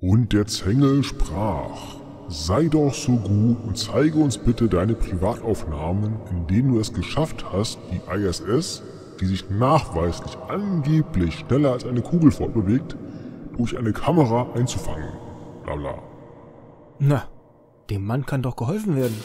Und der Zengel sprach: Sei doch so gut und zeige uns bitte deine Privataufnahmen, in denen du es geschafft hast, die ISS, die sich nachweislich angeblich schneller als eine Kugel fortbewegt, durch eine Kamera einzufangen. Blabla. Na, dem Mann kann doch geholfen werden.